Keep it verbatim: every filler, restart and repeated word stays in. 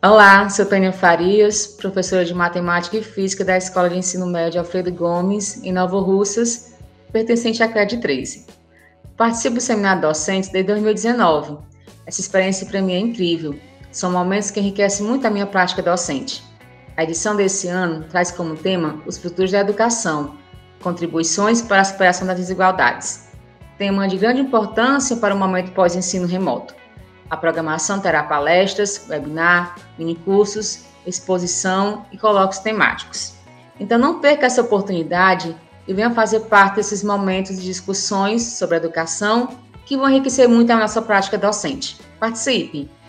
Olá, sou Tânia Farias, professora de Matemática e Física da Escola de Ensino Médio Alfredo Gomes, em Nova Russas, pertencente à CRED treze. Participo do Seminário Docentes desde dois mil e dezenove. Essa experiência para mim é incrível. São momentos que enriquecem muito a minha prática docente. A edição desse ano traz como tema os futuros da educação, contribuições para a superação das desigualdades. Tema de grande importância para o momento pós-ensino remoto. A programação terá palestras, webinar, minicursos, exposição e colóquios temáticos. Então não perca essa oportunidade e venha fazer parte desses momentos de discussões sobre a educação que vão enriquecer muito a nossa prática docente. Participe!